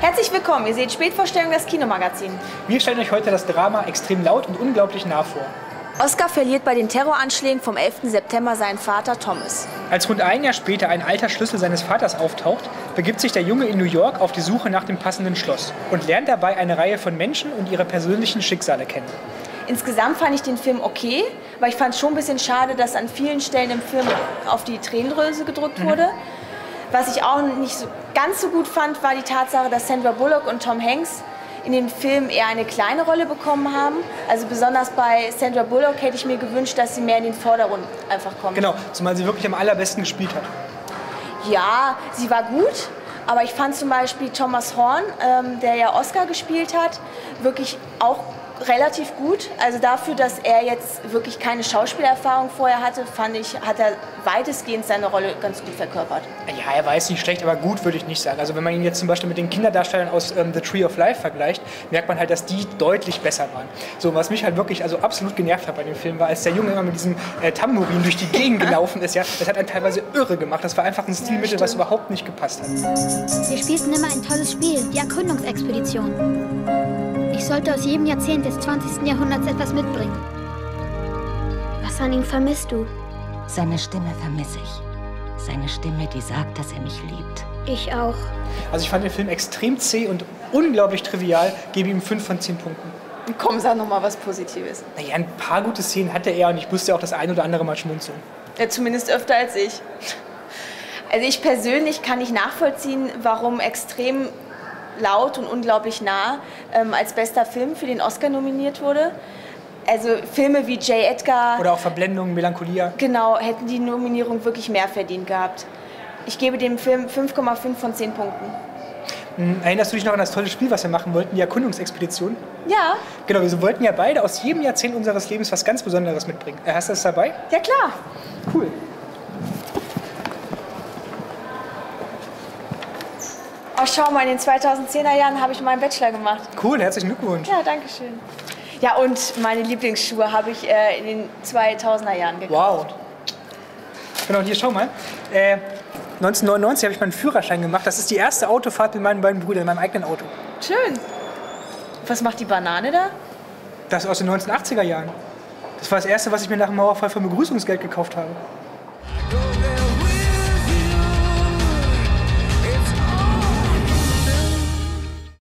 Herzlich willkommen, ihr seht Spätvorstellung, das Kinomagazin. Wir stellen euch heute das Drama extrem laut und unglaublich nah vor. Oscar verliert bei den Terroranschlägen vom 11. September seinen Vater Thomas. Als rund ein Jahr später ein alter Schlüssel seines Vaters auftaucht, begibt sich der Junge in New York auf die Suche nach dem passenden Schloss und lernt dabei eine Reihe von Menschen und ihre persönlichen Schicksale kennen. Insgesamt fand ich den Film okay, weil ich fand es schon ein bisschen schade, dass an vielen Stellen im Film auf die Tränendrüse gedrückt wurde. Was ich auch nicht so ganz so gut fand, war die Tatsache, dass Sandra Bullock und Tom Hanks in dem Film eher eine kleine Rolle bekommen haben. Also besonders bei Sandra Bullock hätte ich mir gewünscht, dass sie mehr in den Vordergrund einfach kommt. Genau, zumal sie wirklich am allerbesten gespielt hat. Ja, sie war gut, aber ich fand zum Beispiel Thomas Horn, der ja Oscar gespielt hat, wirklich auch relativ gut. Also dafür, dass er jetzt wirklich keine Schauspielerfahrung vorher hatte, fand ich, hat er weitestgehend seine Rolle ganz gut verkörpert. Ja, er war jetzt nicht schlecht, aber gut würde ich nicht sagen. Also wenn man ihn jetzt zum Beispiel mit den Kinderdarstellern aus The Tree of Life vergleicht, merkt man halt, dass die deutlich besser waren. So, was mich halt wirklich also absolut genervt hat bei dem Film war, als der Junge immer mit diesem Tambourin durch die Gegend gelaufen ist, ja, das hat einen teilweise irre gemacht. Das war einfach ein Stilmittel, was überhaupt nicht gepasst hat. Wir spielten immer ein tolles Spiel, die Erkundungsexpedition. Ich sollte aus jedem Jahrzehnt des 20. Jahrhunderts etwas mitbringen. Was an ihm vermisst du? Seine Stimme vermisse ich. Seine Stimme, die sagt, dass er mich liebt. Ich auch. Also ich fand den Film extrem zäh und unglaublich trivial, gebe ihm 5 von 10 Punkten. Komm, sag noch mal was Positives. Naja, ein paar gute Szenen hatte er und ich musste auch das ein oder andere Mal schmunzeln. Ja, zumindest öfter als ich. Also ich persönlich kann nicht nachvollziehen, warum extrem laut und unglaublich nah als bester Film für den Oscar nominiert wurde. Also Filme wie J. Edgar oder auch Verblendung, Melancholia. Genau, hätten die Nominierung wirklich mehr verdient gehabt. Ich gebe dem Film 5,5 von 10 Punkten. Erinnerst du dich noch an das tolle Spiel, was wir machen wollten, die Erkundungsexpedition? Ja. Genau, wir wollten ja beide aus jedem Jahrzehnt unseres Lebens was ganz Besonderes mitbringen. Hast du das dabei? Ja, klar. Cool. Oh, schau mal, in den 2010er Jahren habe ich meinen Bachelor gemacht. Cool, herzlichen Glückwunsch. Ja, danke schön. Ja, und meine Lieblingsschuhe habe ich in den 2000er Jahren gekauft. Wow. Genau, hier, schau mal. 1999 habe ich meinen Führerschein gemacht. Das ist die erste Autofahrt mit meinen beiden Brüdern, in meinem eigenen Auto. Schön. Was macht die Banane da? Das ist aus den 1980er Jahren. Das war das erste, was ich mir nach dem Mauerfall für Begrüßungsgeld gekauft habe.